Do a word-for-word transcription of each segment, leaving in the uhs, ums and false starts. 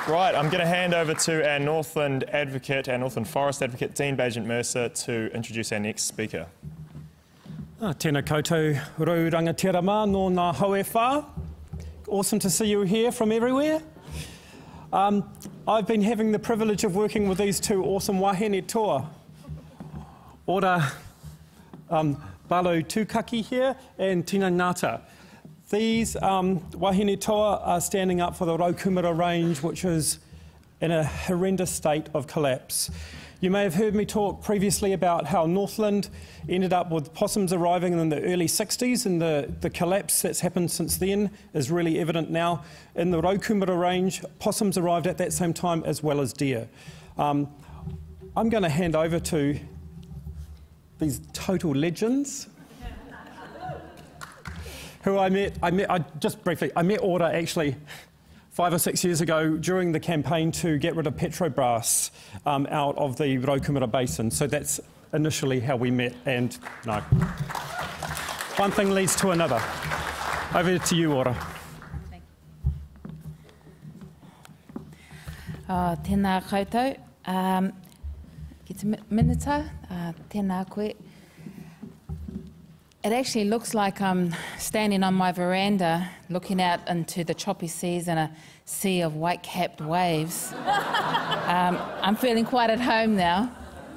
Right, I'm going to hand over to our Northland advocate, our Northland Forest advocate, Dean Bagent-Mercer, to introduce our next speaker. Ah, tēnā koutou rau rangatira no ngā haue whā. Awesome to see you here from everywhere. Um, I've been having the privilege of working with these two awesome wahine toa. Ora um, Barlow-Tukaki here and Tina Ngata. These um, wahine toa are standing up for the Raukumara range, which is in a horrendous state of collapse. You may have heard me talk previously about how Northland ended up with possums arriving in the early sixties, and the, the collapse that's happened since then is really evident now. In the Raukumara range, possums arrived at that same time as well as deer. Um, I'm going to hand over to these total legends who I met, I met, I, just briefly, I met Ora actually five or six years ago during the campaign to get rid of petrobras um, out of the Raukumara Basin. So that's initially how we met, and no. One thing leads to another. Over to you, Ora. Thank you. Uh, tēnā koutou. Um, ki te minita, uh, tēnā koe. It actually looks like I'm standing on my veranda looking out into the choppy seas and a sea of white-capped waves. um, I'm feeling quite at home now.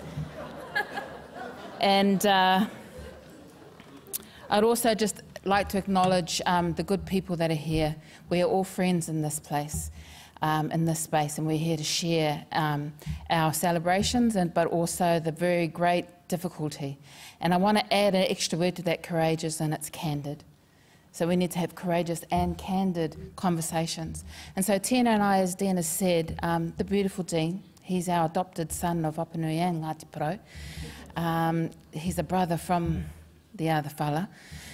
And uh, I'd also just like to acknowledge um, the good people that are here. We are all friends in this place, um, in this space, and we're here to share um, our celebrations, and, but also the very great difficulty. And I want to add an extra word to that, courageous, and it's candid. So we need to have courageous and candid conversations. And so Tina and I, as Dean has said, um, the beautiful Dean, he's our adopted son of Apanui and Ngāti Porou. Um, he's a brother from the other fella.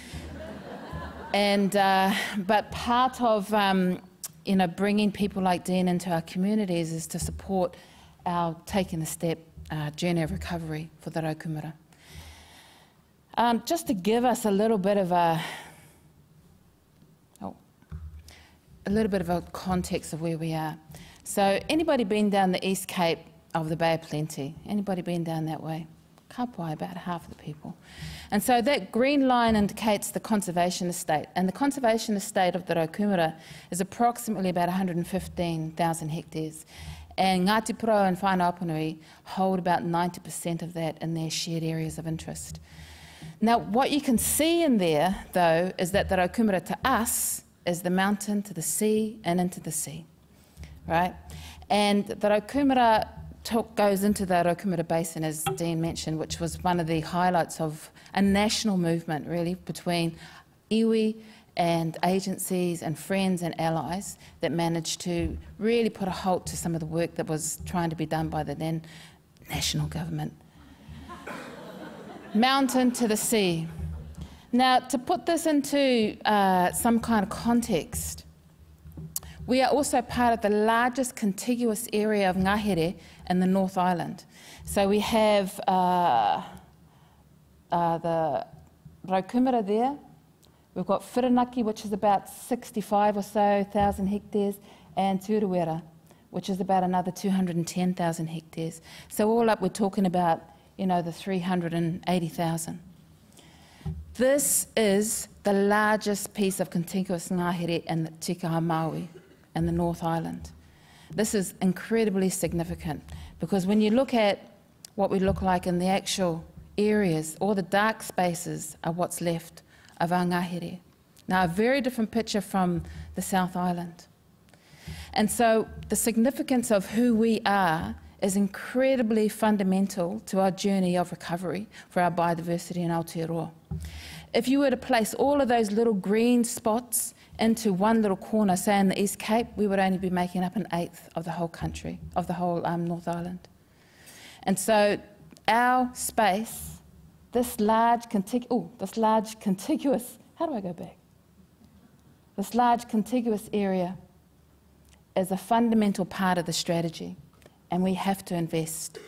and, uh, but part of um, you know, bringing people like Dean into our communities is to support our taking the step uh, journey of recovery for the Raukumara. Um, just to give us a little bit of a, oh, a little bit of a context of where we are. So, anybody been down the East Cape of the Bay of Plenty? Anybody been down that way? Kapoi, about half of the people. And so that green line indicates the conservation estate, and the conservation estate of the Raukumara is approximately about one hundred fifteen thousand hectares. And Ngāti Porou and Whānau Apanui hold about ninety percent of that in their shared areas of interest. Now, what you can see in there, though, is that the Raukumara to us is the mountain to the sea and into the sea, right? And the Raukumara talk goes into the Raukumara Basin, as Dean mentioned, which was one of the highlights of a national movement, really, between iwi and agencies and friends and allies that managed to really put a halt to some of the work that was trying to be done by the then national government. Mountain to the sea. Now, to put this into uh, some kind of context, we are also part of the largest contiguous area of ngahere in the North Island. So we have uh, uh, the Raukumara there. We've got Whirinaki, which is about sixty-five or so thousand hectares, and Te Urewera, which is about another two hundred ten thousand hectares. So all up, we're talking about, you know, the three hundred eighty thousand. This is the largest piece of contiguous ngahere in the Tikaha Maui in the North Island. This is incredibly significant because when you look at what we look like in the actual areas, all the dark spaces are what's left of our ngahere. Now, a very different picture from the South Island. And so the significance of who we are is incredibly fundamental to our journey of recovery for our biodiversity in Aotearoa. If you were to place all of those little green spots into one little corner, say in the East Cape, we would only be making up an eighth of the whole country, of the whole um, North Island. And so our space, this large, contig ooh, this large contiguous, how do I go back? This large contiguous area is a fundamental part of the strategy, and we have to invest.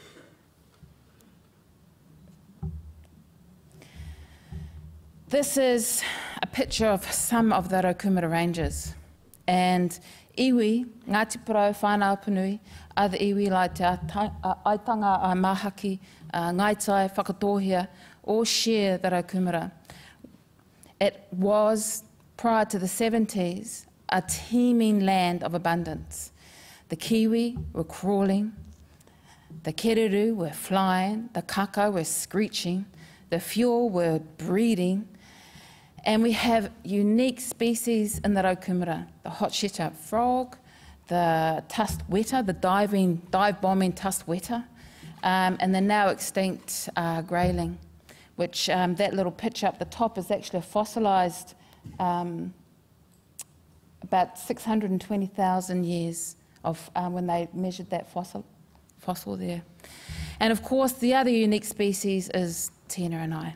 This is a picture of some of the Raukumara ranges, and iwi, Ngāti Porou, Whānau Apanui, other iwi like te Aitanga, a Mahaki, uh, Ngaitai, Whakatohia, all share the raukumara. It was, prior to the seventies, a teeming land of abundance. The kiwi were crawling, the kereru were flying, the kaka were screeching, the fuel were breeding, and we have unique species in the raukumara, the hot sheta frog, the tusked weta, the diving, dive-bombing tusked weta, um, and the now extinct uh, grayling, which um, that little picture up the top is actually a fossilised um, about six hundred twenty thousand years of um, when they measured that fossil, fossil there. And of course, the other unique species is Tina and I.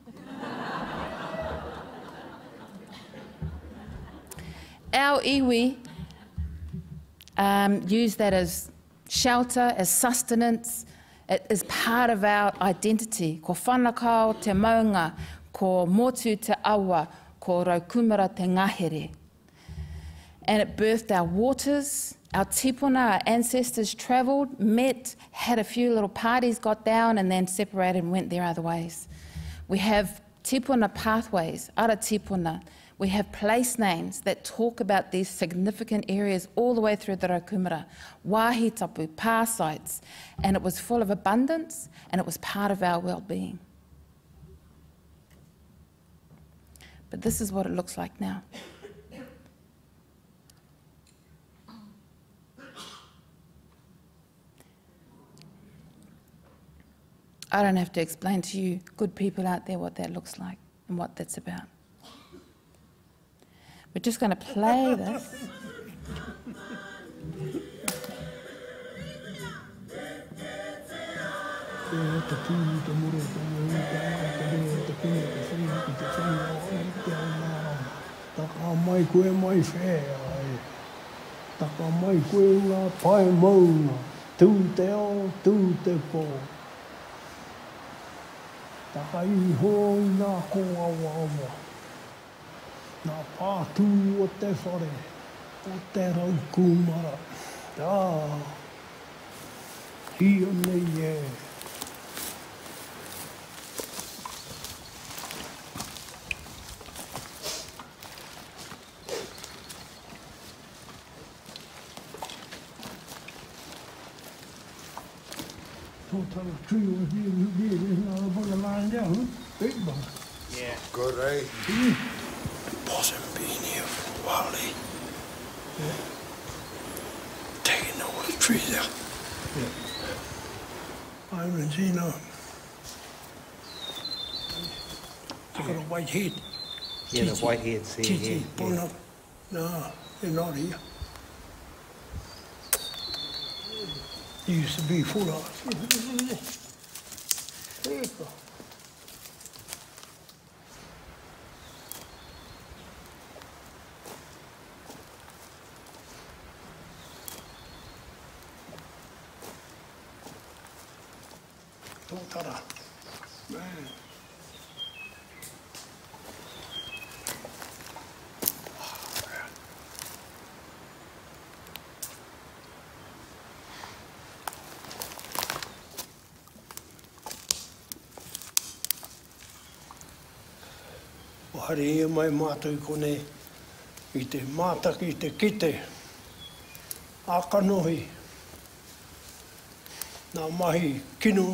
Our iwi um, use that as shelter, as sustenance. It is part of our identity. Ko whanakau te maunga, ko motu te awa, ko raukumara te ngahere. And it birthed our waters. Our tipuna, our ancestors travelled, met, had a few little parties, got down, and then separated and went their other ways. We have tipuna pathways, ara tipuna. We have place names that talk about these significant areas all the way through the raukumara, wāhi tapu, pā sites, and it was full of abundance, and it was part of our well-being. But this is what it looks like now. I don't have to explain to you, good people out there, what that looks like and what that's about. We're just going to play this. Takai hoi nā koa wawa. Nā pātū o te whare, o te raukumara. Tā, hia nei e. Total tree was here, here, there's another one lying down, big one. Yeah. Good, eh? Mm. Wasn't been here for a while, eh? Yeah. Taking all the trees out. Yeah. I haven't seen her. She's got a white head. Yeah, the white heads here. Chichi, Yeah, pull yeah. up. No, they're not here. They used to be full of. There you go. Tōtara. Man. Hare ia mai mātou kone i te mātaki i te kite, ākanohi, nā mahi kino,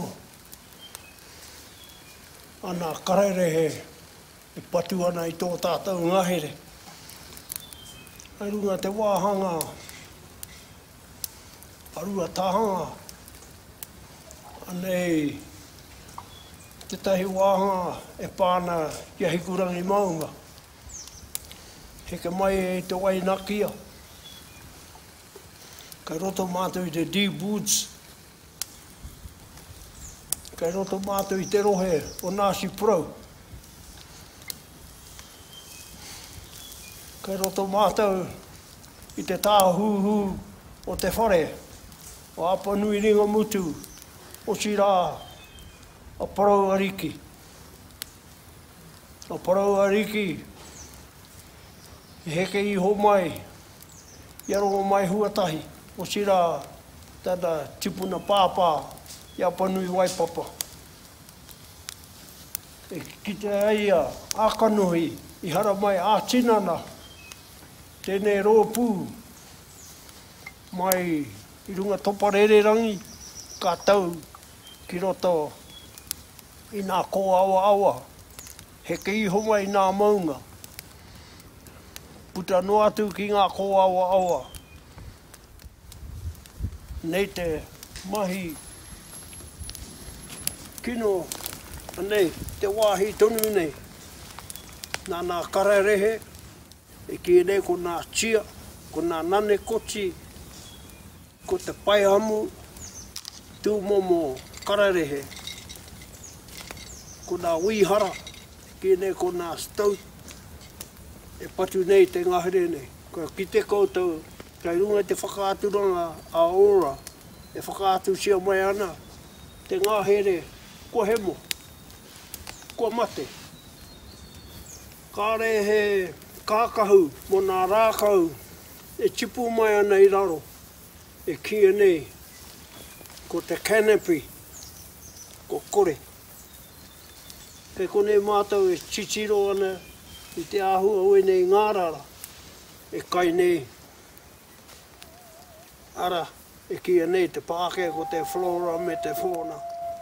ana karerehe, e patu ana i tō tātou ngahere. Ai runga te wāhanga, arua tāhanga, anei, te tahi wāhanga e pāna i ahi kurangi maunga. Heke mai e te wainakia. Kai roto mātou i te deep woods. Kai roto mātou i te rohe o Ngāti Porou. Kai roto mātou i te tāhuhu o te whare. O Apanui ringa mutu, o Sirā. O Porou ariki. O Porou ariki. I heke iho mai. ia rongo mai huatahi, o sira tada tipuna pāpā, ia Apanui waipapa. E kite aia ākanuhi, i hara mai ā tinana, tēnei rōpū, mai i runga toparere rangi, ka tau ki roto i nā kō awa awa, he ke iho mai nā maunga. Puta no atu ki ngā kō awa awa. Nei te mahi kino anei, te wāhi tonu nei. Nā nā kararehe, e ki nei ko nā chia, ko nā nane kochi, ko te paihamu, tū momo kararehe. Ko nā uihara, ki nei ko nā stau, e patu nei te ngahere nei. Ko ki te koutou, kai runga te whakaaturanga a Ora, e whakaatu sia mai ana, te ngahere, ko hemo, ko mate. Kāre he kākahu, mo nā rākau, e tipu mai ana i raro, e kia nei, ko te canopy, ko kore. Kei konei mātou e titiro ana, i te āhua ue nei ngārara, e kai nei. Ara, e kia nei te pāke ko te flora me te fauna.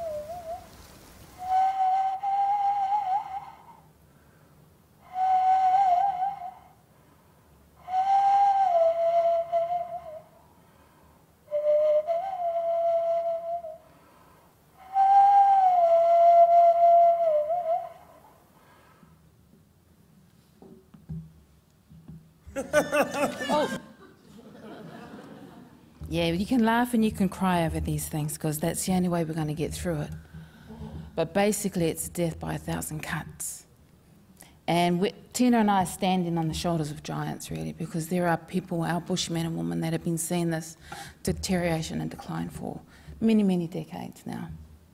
Oh. Yeah, you can laugh and you can cry over these things because that's the only way we're going to get through it. But basically it's death by a thousand cuts. And we, Tina and I are standing on the shoulders of giants really, because there are people, our bushmen and women, that have been seeing this deterioration and decline for many, many decades now.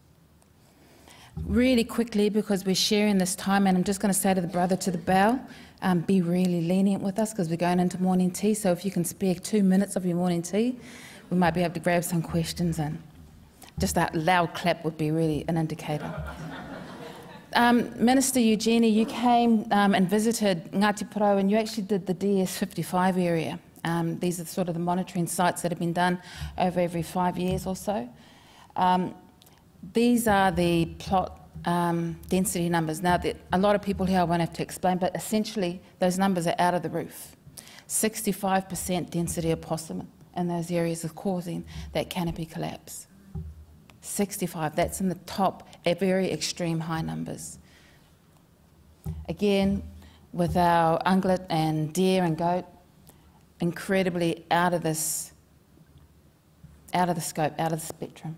Really quickly, because we're sharing this time, and I'm just going to say to the brother to the bow, um, be really lenient with us because we're going into morning tea, so if you can spare two minutes of your morning tea, we might be able to grab some questions in. Just that loud clap would be really an indicator. um, Minister Eugenie, you came um, and visited Ngāti Porou, and you actually did the D S fifty-five area. Um, these are sort of the monitoring sites that have been done over every five years or so. Um, These are the plot um, density numbers. Now, the, a lot of people here I won't have to explain, but essentially those numbers are out of the roof. sixty-five percent density of possum in those areas is causing that canopy collapse. sixty-five, that's in the top, at very extreme high numbers. Again, with our ungulate and deer and goat, incredibly out of this, out of the scope, out of the spectrum.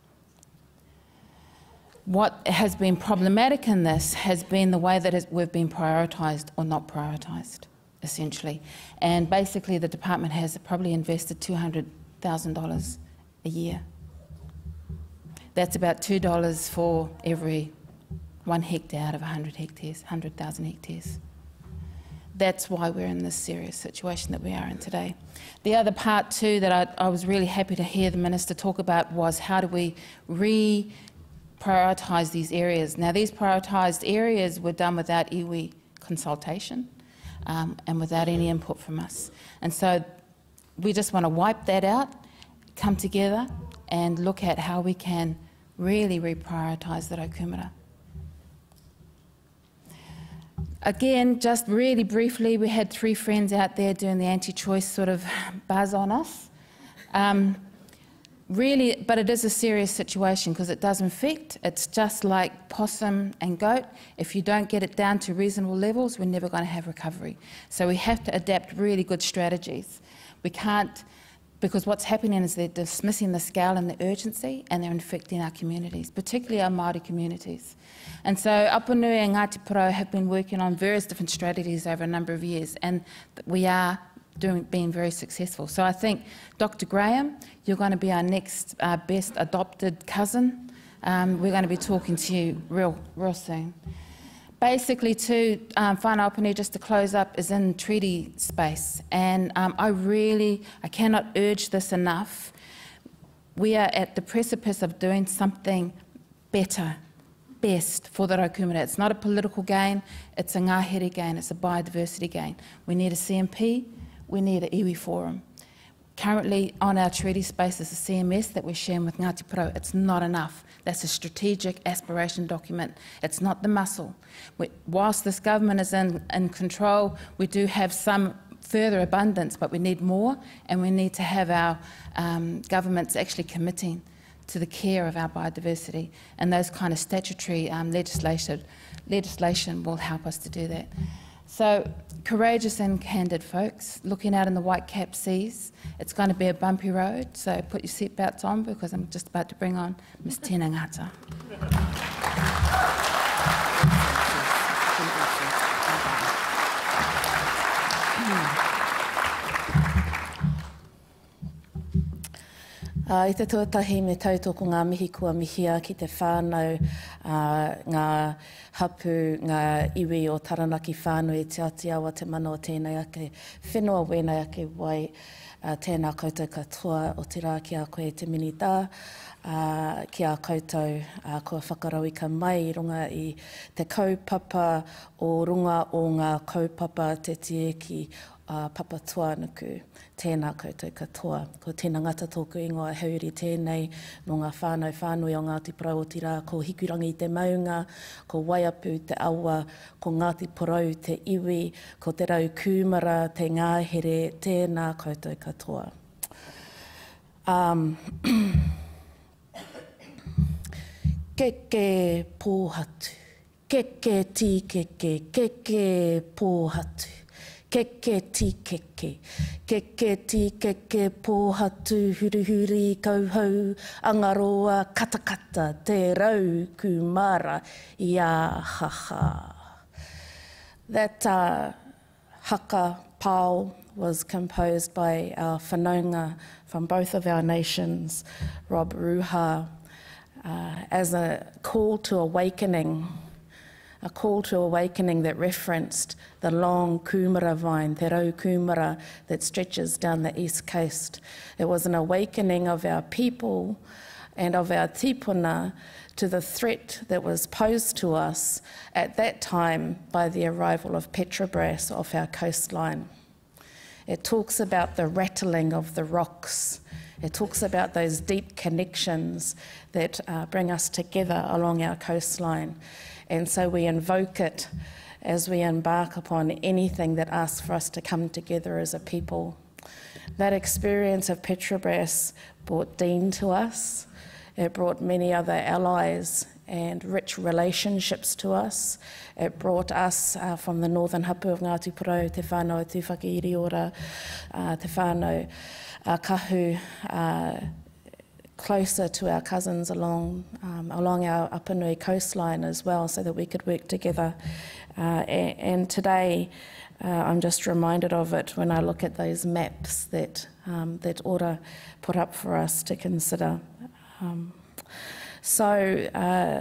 What has been problematic in this has been the way that we've been prioritised or not prioritised, essentially. And basically the department has probably invested two hundred thousand dollars a year. That's about two dollars for every one hectare out of one hundred hectares, one hundred thousand hectares. That's why we're in this serious situation that we are in today. The other part too that I, I was really happy to hear the Minister talk about was how do we re prioritise these areas. Now, these prioritised areas were done without iwi consultation um, and without any input from us. And so we just want to wipe that out, come together and look at how we can really reprioritise the Raukumara. Again, just really briefly, we had three friends out there doing the anti-choice sort of buzz on us. Um, Really, but it is a serious situation because it does infect. It's just like possum and goat. If you don't get it down to reasonable levels, we're never going to have recovery. So we have to adapt really good strategies. We can't, because what's happening is they're dismissing the scale and the urgency and they're infecting our communities, particularly our Māori communities. And so Apanui and Ngāti Porou have been working on various different strategies over a number of years, and we are Doing, being very successful. So I think, Doctor Graham, you're going to be our next uh, best adopted cousin. Um, we're going to be talking to you real, real soon. basically too, um, Whānau Apanui, just to close up, is in treaty space. And um, I really, I cannot urge this enough. We are at the precipice of doing something better, best for the Raukumara. It's not a political gain, it's a ngāhere gain, it's a biodiversity gain. We need a C M P, we need an iwi forum. Currently on our treaty space is a C M S that we're sharing with Ngāti Porou. It's not enough. That's a strategic aspiration document. It's not the muscle. We, whilst this government is in, in control, we do have some further abundance, but we need more, and we need to have our um, governments actually committing to the care of our biodiversity, and those kind of statutory um, legislation, legislation will help us to do that. So, courageous and candid folks, looking out in the white cap seas. It's going to be a bumpy road, so put your seatbelts on because I'm just about to bring on Miss Tēnā Ngata. Uh, I te tuatahi me tautoko ngā mihi kua mihia ki te whānau, uh, ngā hapū, ngā iwi o Taranaki whānau e te Aotearoa te mano o tēnei ake whenua wēnei ake wai uh, tēnā koutou katoa o te rā ki a koe te minita, uh, ki a koutou uh, kua whakarauika mai i runga i te kaupapa o runga o ngā kaupapa te tieki Uh, papa tuanuku, tēnā koutou katoa. Ko tēnā ngata tōku ingoa hauri tēnei no ngā whānau whānui o Ngāti Porou o tira, ko hikurangi te maunga, ko waiapu te aua, ko Ngāti Porou te iwi, ko te rau kūmara, te ngāhere, tēnā koutou katoa. Um, keke pōhatu, keke tī keke, keke pōhatu. Keke tī keke, keke tī keke pōhatu hurihuri kauhau, angaroa katakata, te rau kumara, ia haha. That uh, haka pāo was composed by our whanaunga from both of our nations, Rob Ruha, uh, as a call to awakening, a call to awakening that referenced the long kumara vine, te rau kumara that stretches down the east coast. It was an awakening of our people and of our tipuna to the threat that was posed to us at that time by the arrival of Petrobras off our coastline. It talks about the rattling of the rocks. It talks about those deep connections that uh, bring us together along our coastline. And so we invoke it as we embark upon anything that asks for us to come together as a people. That experience of Petrobras brought Dean to us. It brought many other allies and rich relationships to us. It brought us uh, from the northern hapū of Ngāti Porou, Te Whānau Tūwhaki Iriora, uh, Te Whānau uh, Kahu, uh, closer to our cousins along um, along our Apanui coastline as well, so that we could work together. Uh, and, and today, uh, I'm just reminded of it when I look at those maps that um, that Ora put up for us to consider. Um, so uh,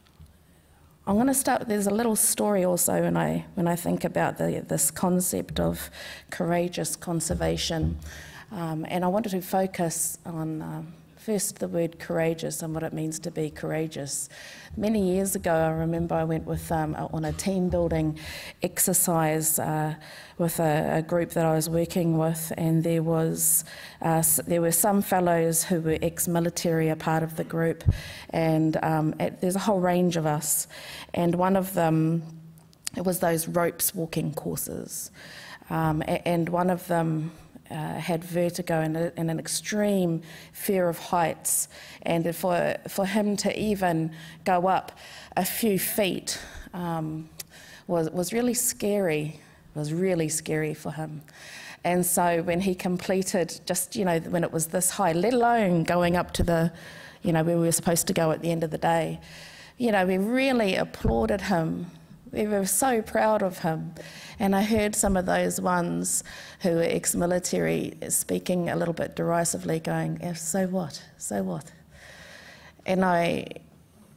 I'm going to start. There's a little story also when I when I think about the, this concept of courageous conservation, um, and I wanted to focus on. Um, First, the word courageous and what it means to be courageous. Many years ago, I remember I went with um, on a team building exercise uh, with a, a group that I was working with, and there was uh, there were some fellows who were ex-military, a part of the group, and um, it, there's a whole range of us, and one of them, it was those ropes walking courses, um, and one of them. Uh, had vertigo and, a, and an extreme fear of heights, and for for him to even go up a few feet um, was was really scary. Was really scary for him, and so when he completed, just you know, when it was this high, let alone going up to the, you know, where we were supposed to go at the end of the day, you know, we really applauded him. We were so proud of him. And I heard some of those ones who were ex-military speaking a little bit derisively, going, yeah, so what, so what? And I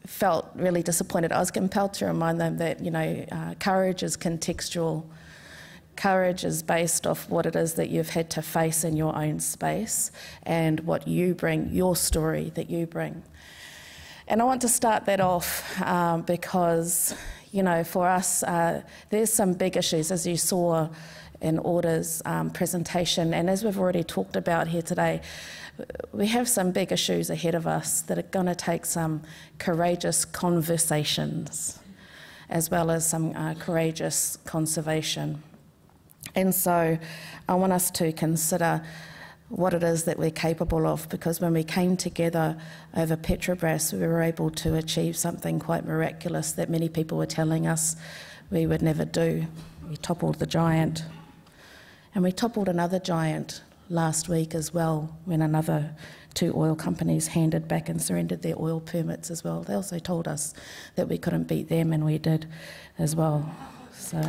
felt really disappointed, I was compelled to remind them that, you know, uh, courage is contextual. Courage is based off what it is that you've had to face in your own space and what you bring, your story that you bring. And I want to start that off um, because, you know, for us, uh, there's some big issues, as you saw in Ora's um, presentation, and as we've already talked about here today, we have some big issues ahead of us that are going to take some courageous conversations as well as some uh, courageous conservation. And so I want us to consider what it is that we're capable of, because when we came together over Petrobras, we were able to achieve something quite miraculous that many people were telling us we would never do. We toppled the giant. And we toppled another giant last week as well, when another two oil companies handed back and surrendered their oil permits as well. They also told us that we couldn't beat them, and we did as well. So.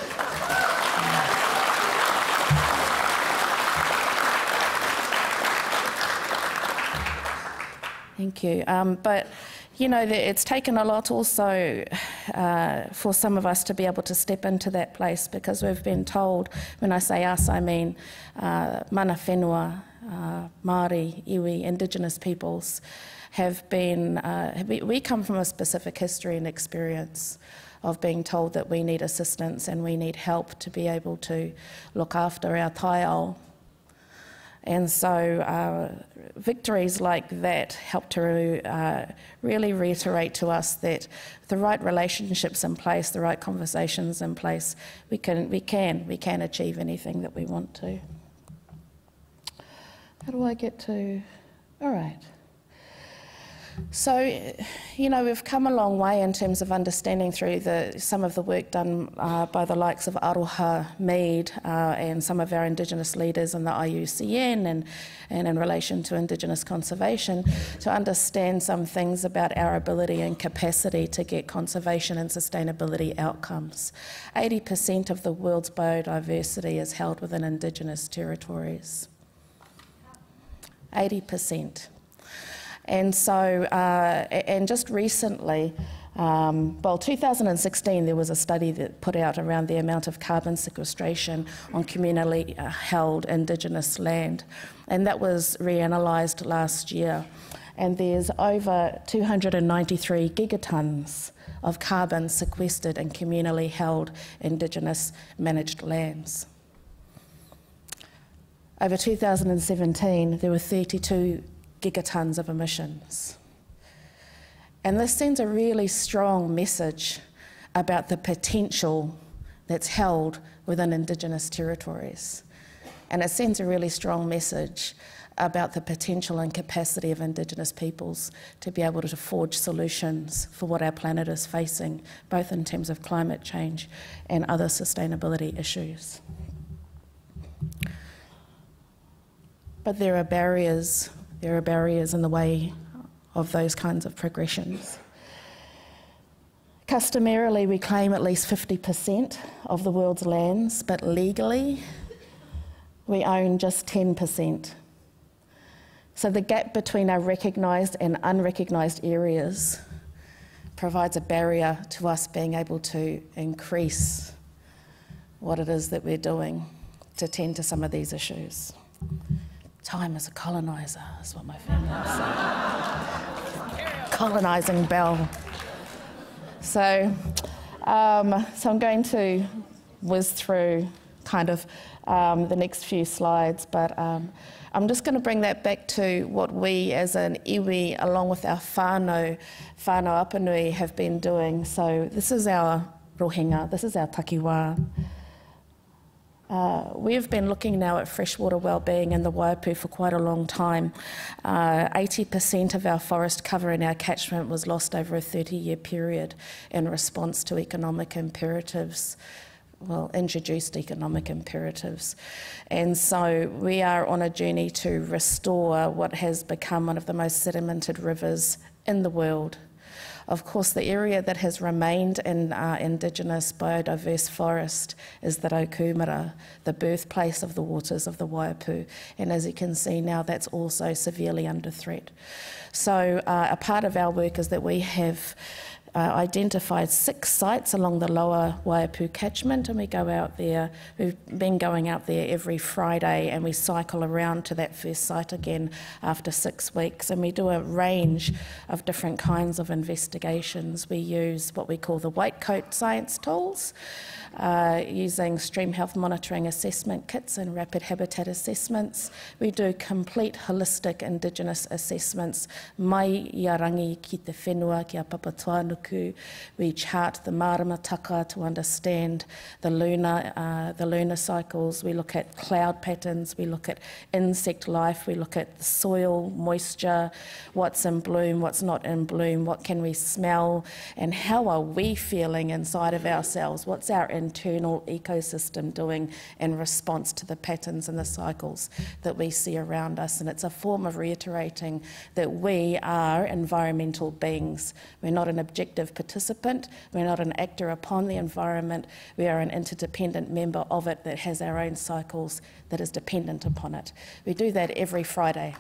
Thank you. Um, but, you know, it's taken a lot also uh, for some of us to be able to step into that place, because we've been told, when I say us, I mean uh, mana whenua, uh, Māori, iwi, Indigenous peoples, have been, uh, we, we come from a specific history and experience of being told that we need assistance and we need help to be able to look after our taiao. And so uh, victories like that help to uh, really reiterate to us that with the right relationships in place, the right conversations in place, we can, we can, we can achieve anything that we want to. How do I get to, all right. So, you know, we've come a long way in terms of understanding through the, some of the work done uh, by the likes of Aroha, Mead, uh, and some of our Indigenous leaders in the I U C N and, and in relation to Indigenous conservation, to understand some things about our ability and capacity to get conservation and sustainability outcomes. eighty percent of the world's biodiversity is held within Indigenous territories. eighty percent. And so, uh, and just recently, um, well, two thousand sixteen, there was a study that put out around the amount of carbon sequestration on communally held Indigenous land, and that was reanalysed last year. And there's over two hundred ninety-three gigatons of carbon sequestered in communally held Indigenous managed lands. Over two thousand seventeen, there were thirty-two gigatons of emissions. And this sends a really strong message about the potential that's held within Indigenous territories. And it sends a really strong message about the potential and capacity of Indigenous peoples to be able to forge solutions for what our planet is facing, both in terms of climate change and other sustainability issues. But there are barriers There are barriers in the way of those kinds of progressions. Customarily, we claim at least fifty percent of the world's lands, but legally, we own just ten percent. So the gap between our recognised and unrecognised areas provides a barrier to us being able to increase what it is that we're doing to tend to some of these issues. Time as a coloniser is what my family said. Colonising bell. So, um, so I'm going to whiz through kind of um, the next few slides, but um, I'm just going to bring that back to what we as an iwi, along with our whānau, whānau Apanui, have been doing. So this is our rohinga, this is our takiwā. Uh, we've been looking now at freshwater wellbeing in the Waipu for quite a long time. Uh, eighty percent of our forest cover in our catchment was lost over a thirty-year period in response to economic imperatives, well, introduced economic imperatives. And so we are on a journey to restore what has become one of the most sedimented rivers in the world. Of course, the area that has remained in uh, indigenous biodiverse forest is the Raukumara, the birthplace of the waters of the Waiapū. And as you can see now, that's also severely under threat. So uh, a part of our work is that we have Uh, identified six sites along the lower Waiapū catchment, and we go out there. We've been going out there every Friday, and we cycle around to that first site again after six weeks, and we do a range of different kinds of investigations. We use what we call the white coat science tools, uh, using stream health monitoring assessment kits and rapid habitat assessments. We do complete holistic indigenous assessments, mai i a rangi ki te whenua ki a Papatuanuku. We chart the maramataka to understand the lunar, uh, the lunar cycles. We look at cloud patterns, we look at insect life, we look at the soil, moisture, what's in bloom, what's not in bloom, what can we smell, and how are we feeling inside of ourselves? What's our internal ecosystem doing in response to the patterns and the cycles that we see around us? And it's a form of reiterating that we are environmental beings. We're not an objective participant, we're not an actor upon the environment, we are an interdependent member of it that has our own cycles that is dependent upon it. We do that every Friday.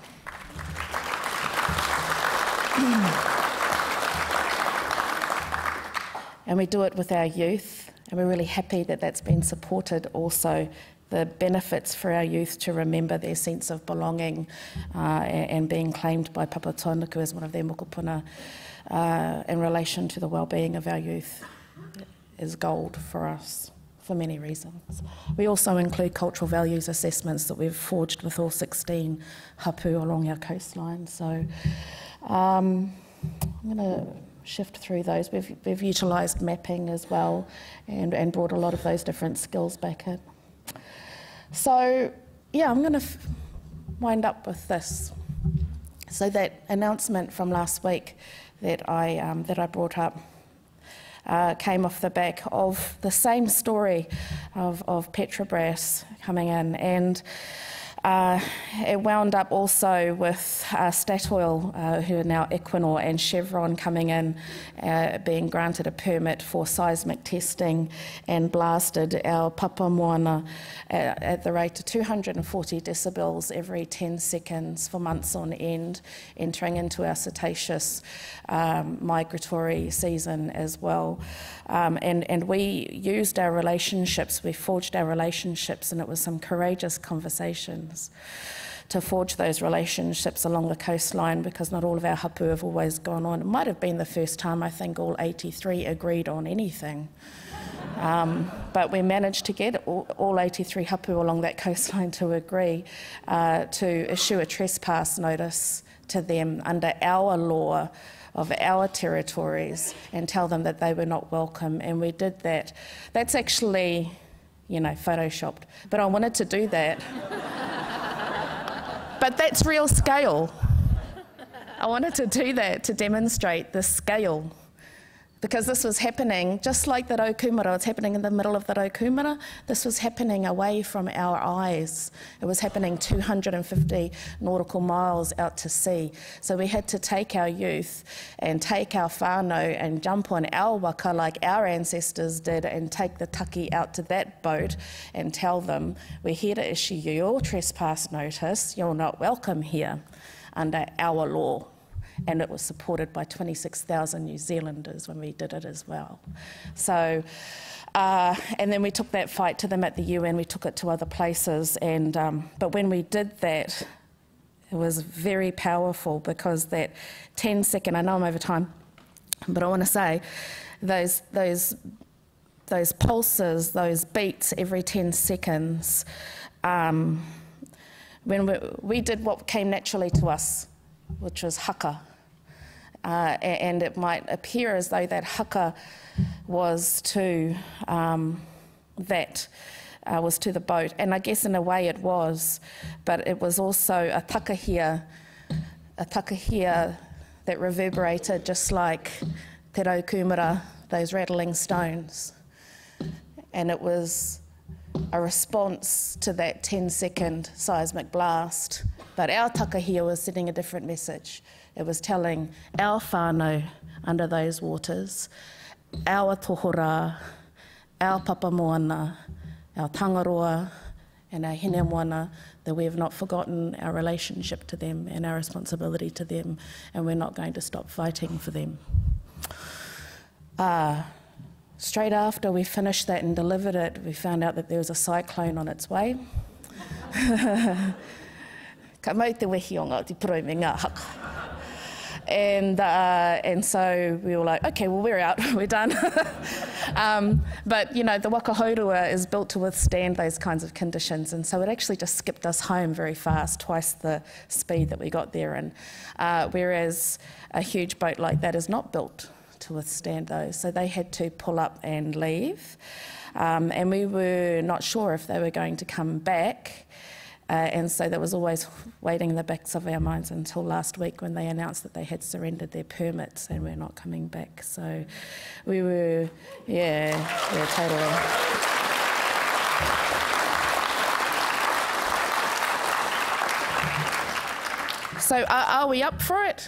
And we do it with our youth, and we're really happy that that's been supported also. The benefits for our youth to remember their sense of belonging uh, and, and being claimed by Papatuanuku as one of their mokopuna uh, in relation to the well-being of our youth is gold for us for many reasons. We also include cultural values assessments that we've forged with all sixteen hapū along our coastline. So um, I'm going to shift through those. We've, we've utilised mapping as well and, and brought a lot of those different skills back in. So, yeah, I'm going to f wind up with this. So that announcement from last week that I, um, that I brought up uh, came off the back of the same story of, of Petrobras coming in, and Uh, it wound up also with uh, Statoil, uh, who are now Equinor, and Chevron coming in, uh, being granted a permit for seismic testing and blasted our Papamoana at, at the rate of two hundred forty decibels every ten seconds for months on end, entering into our cetaceous um, migratory season as well. Um, and, and we used our relationships, we forged our relationships, and it was some courageous conversations to forge those relationships along the coastline, because not all of our hapū have always gone on. It might have been the first time I think all eighty-three agreed on anything. Um, but we managed to get all, all eighty-three hapū along that coastline to agree uh, to issue a trespass notice to them under our law of our territories and tell them that they were not welcome, and we did that. That's actually, you know, photoshopped, but I wanted to do that. But that's real scale. I wanted to do that to demonstrate the scale, because this was happening just like the Raukumara. It's happening in the middle of the Raukumara. This was happening away from our eyes. It was happening two hundred fifty nautical miles out to sea. So we had to take our youth and take our whānau and jump on our waka like our ancestors did, and take the taki out to that boat and tell them, we're here to issue you your trespass notice. You're not welcome here under our law. And it was supported by twenty-six thousand New Zealanders when we did it as well. So, uh, and then we took that fight to them at the U N, we took it to other places, and um, but when we did that, it was very powerful, because that ten second, I know I'm over time, but I want to say, those, those, those pulses, those beats every ten seconds, um, when we, we did what came naturally to us, which was haka. Uh, and it might appear as though that haka was to um, that uh, was to the boat, and I guess in a way it was, but it was also a takahia, a takahia that reverberated just like te Raukumara, those rattling stones, and it was a response to that ten second seismic blast But our takahia was sending a different message. It was telling our whānau under those waters, our tohora, our papamoana, our tangaroa, and our hine moana, that we have not forgotten our relationship to them and our responsibility to them, and we're not going to stop fighting for them. Uh, straight after we finished that and delivered it, we found out that there was a cyclone on its way. Ka mau te wehi o Ngāti Porou me ngā haka. And, uh, and so we were like, okay, well, we're out, we're done. um, but, you know, the wakahaurua is built to withstand those kinds of conditions, and so it actually just skipped us home very fast, twice the speed that we got there in. Uh, whereas a huge boat like that is not built to withstand those, so they had to pull up and leave. Um, and we were not sure if they were going to come back. Uh, and so that was always waiting in the backs of our minds until last week when they announced that they had surrendered their permits and were not coming back. So we were, yeah, yeah, totally. So are, are we up for it?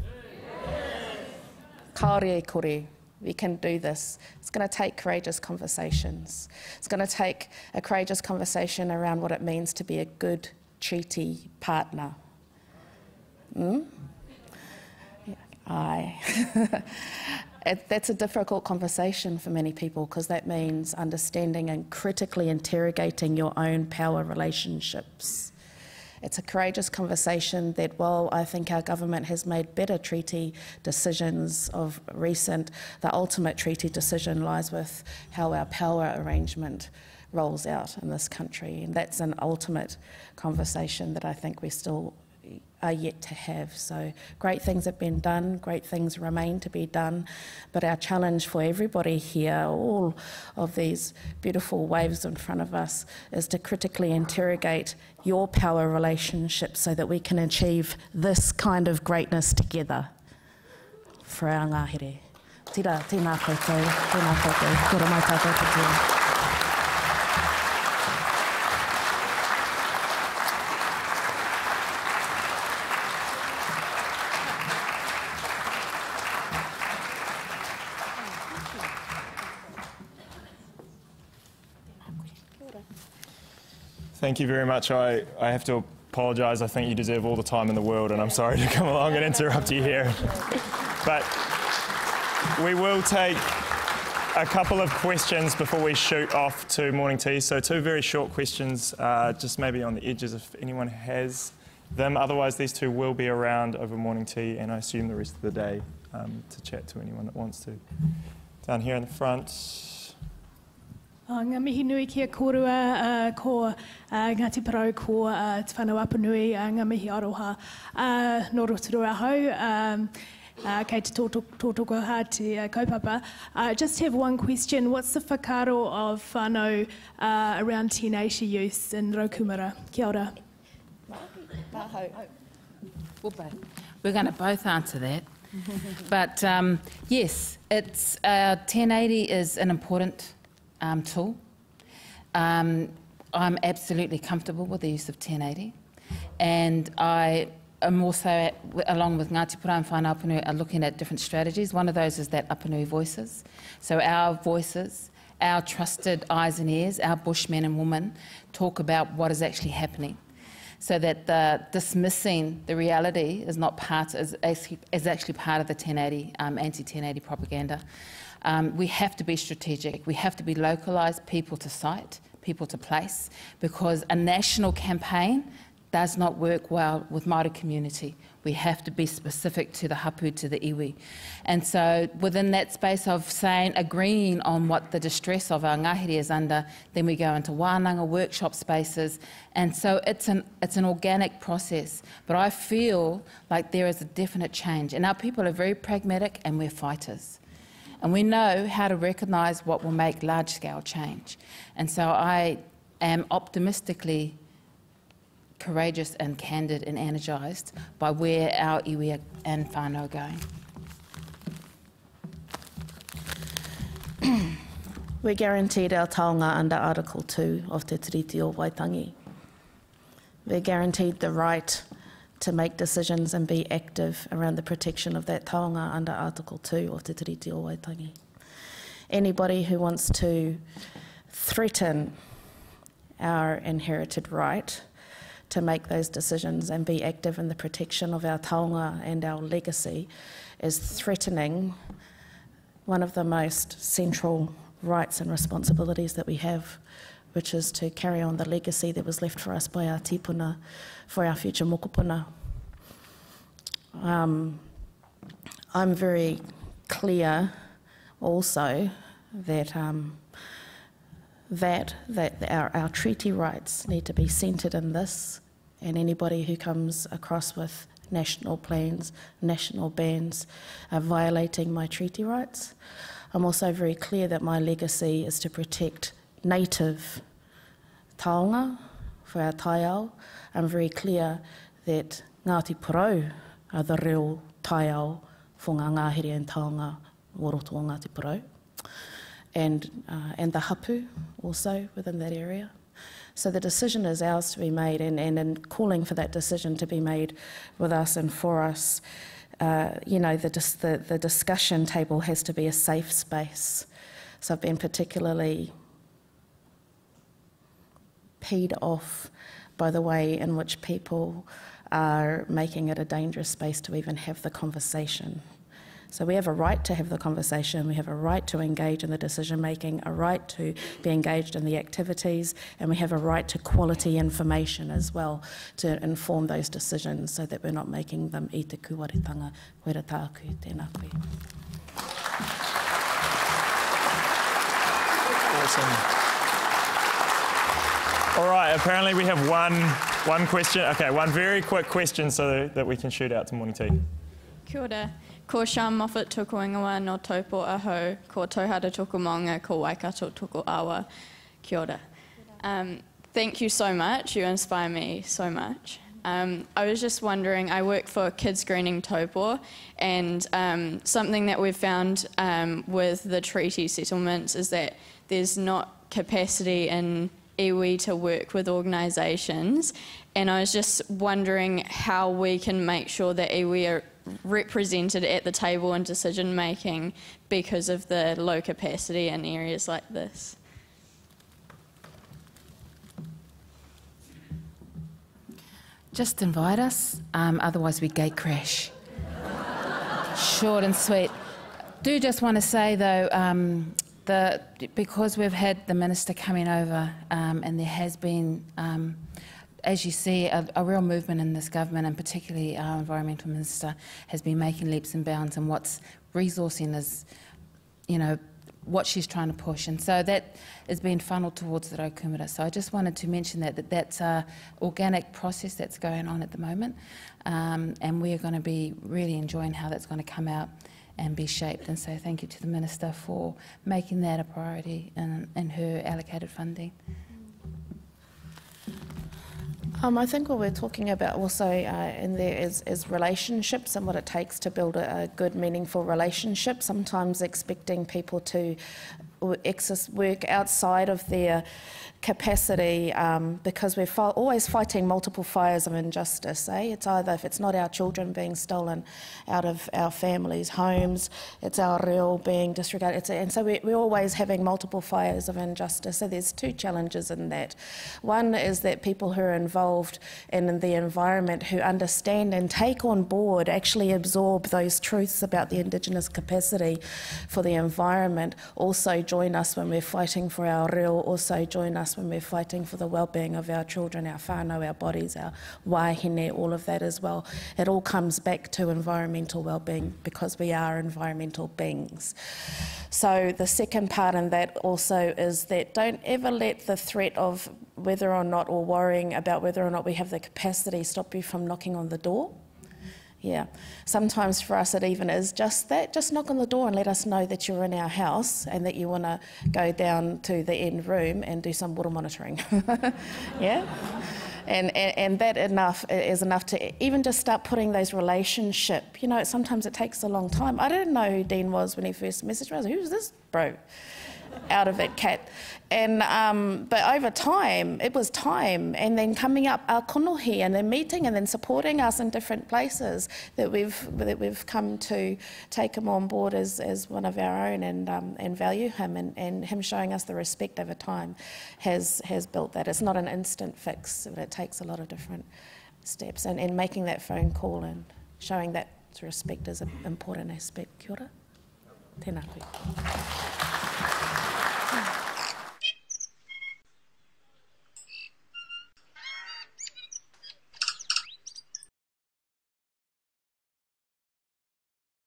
Kaore e kore. We can do this. It's going to take courageous conversations. It's going to take a courageous conversation around what it means to be a good treaty partner. Mm? Yeah. Aye. it, that's a difficult conversation for many people, because that means understanding and critically interrogating your own power relationships. It's a courageous conversation that, while I think our government has made better treaty decisions of recent, the ultimate treaty decision lies with how our power arrangement rolls out in this country. And that's an ultimate conversation that I think we still are yet to have. So great things have been done, great things remain to be done, but our challenge for everybody here, all of these beautiful waves in front of us, is to critically interrogate your power relationships so that we can achieve this kind of greatness together for our ngāhere. Tira, tēnā koutou, tēnā koutou, kura mai tātou katoa. Thank you very much. I, I have to apologise. I think you deserve all the time in the world, and I'm sorry to come along and interrupt you here. But we will take a couple of questions before we shoot off to morning tea. So two very short questions, uh, just maybe on the edges if anyone has them. Otherwise, these two will be around over morning tea, and I assume the rest of the day um, to chat to anyone that wants to. Down here in the front. Uh, ngā mihi nui kia kōrua uh, ko uh, Ngāti Porou ko uh, Te Whānau Apanui, uh, ngā mihi aroha uh, no Rotorua hau, um, uh, kei te tōtoko hā te uh, kaupapa. I uh, just have one question. What's the whakaro of whānau uh, around teenage youth in Raukumara? Kia ora. We're going to both answer that. But um, yes, it's, uh, ten eighty is an important Um, tool. Um, I'm absolutely comfortable with the use of ten eighty, and I am also, at, along with Ngāti Porou and Whānau Apanui, are looking at different strategies. One of those is that Apanui Voices. So our voices, our trusted eyes and ears, our bushmen and women talk about what is actually happening, so that the dismissing the reality is not part, is, is actually part of the ten eighty, um, anti ten eighty propaganda. Um, we have to be strategic. We have to be localised, people to site, people to place, because a national campaign does not work well with Māori community. We have to be specific to the hapū, to the iwi. And so within that space of saying, agreeing on what the distress of our ngāhere is under, then we go into wānanga workshop spaces. And so it's an, it's an organic process. But I feel like there is a definite change. And our people are very pragmatic, and we're fighters. And we know how to recognise what will make large-scale change. And so I am optimistically courageous and candid and energised by where our iwi and whānau are going. We're guaranteed our taonga under Article two of Te Tiriti o Waitangi. We're guaranteed the right to make decisions and be active around the protection of that taonga under Article two of Te Tiriti o Waitangi. Anybody who wants to threaten our inherited right to make those decisions and be active in the protection of our taonga and our legacy is threatening one of the most central rights and responsibilities that we have, which is to carry on the legacy that was left for us by our tipuna for our future mokopuna. Um, I'm very clear also that um, that that our, our treaty rights need to be centred in this, and anybody who comes across with national plans, national bans are violating my treaty rights. I'm also very clear that my legacy is to protect native taonga for our taiao. I'm very clear that Ngāti Porou are the real taiao for ngā ngāhere and taonga o roto o Ngāti Porou, and, uh, and the hapū also within that area. So the decision is ours to be made, and, and in calling for that decision to be made with us and for us, uh, you know, the, dis the, the discussion table has to be a safe space. So I've been particularly peed off by the way in which people are making it a dangerous space to even have the conversation. So we have a right to have the conversation, we have a right to engage in the decision making, a right to be engaged in the activities, and we have a right to quality information as well to inform those decisions so that we're not making them i te kuaretanga koe tāku tēnā koe. Awesome. All right, apparently we have one, one question. Okay, one very quick question so that we can shoot out to morning tea. Kia ora. Ko Sean Moffat toko ingoa no taupo aho, ko tauhara toko maunga, ko waikato toko awa. Kia ora. Um, thank you so much, you inspire me so much. Um, I was just wondering, I work for Kids Greening Taupo, and um, something that we've found um, with the treaty settlements is that there's not capacity in iwi to work with organisations, and I was just wondering how we can make sure that iwi are represented at the table in decision making because of the low capacity in areas like this. Just invite us, um, otherwise we gate crash. Short and sweet. Do just want to say though, um, the, because we've had the Minister coming over um, and there has been, um, as you see, a, a real movement in this government, and particularly our Environmental Minister has been making leaps and bounds, and what's resourcing is, you know, what she's trying to push, and so that is being funnelled towards the Raukumara. So I just wanted to mention that, that that's an organic process that's going on at the moment, um, and we are going to be really enjoying how that's going to come out and be shaped. And so thank you to the Minister for making that a priority in, in her allocated funding. Um, I think what we're talking about also uh, in there is, is relationships and what it takes to build a, a good, meaningful relationship. Sometimes expecting people to work outside of their capacity um, because we're fi always fighting multiple fires of injustice. Eh? It's either, if it's not our children being stolen out of our families' homes, it's our reo being disregarded. It's, and so we're, we're always having multiple fires of injustice. So there's two challenges in that. One is that people who are involved in the environment, who understand and take on board, actually absorb those truths about the Indigenous capacity for the environment, also join us when we're fighting for our reo, also join us when we're fighting for the well-being of our children, our whānau, our bodies, our wāhine, all of that as well. It all comes back to environmental well-being because we are environmental beings. So the second part in that also is that don't ever let the threat of whether or not, or worrying about whether or not we have the capacity, stop you from knocking on the door. Yeah, sometimes for us it even is just that. Just knock on the door and let us know that you're in our house and that you want to go down to the end room and do some water monitoring. Yeah, and, and and that enough is enough to even just start putting those relationship. You know, sometimes it takes a long time. I didn't know who Dean was when he first messaged me. I was like, who's this bro? out of it, Kat. And um, but over time, it was time, and then coming up our konohi, and then meeting, and then supporting us in different places that we've that we've come to take him on board as, as one of our own, and um, and value him, and, and him showing us the respect over time has has built that. It's not an instant fix, but it takes a lot of different steps, and, and making that phone call and showing that respect is an important aspect. Kia ora. Tēnā koe.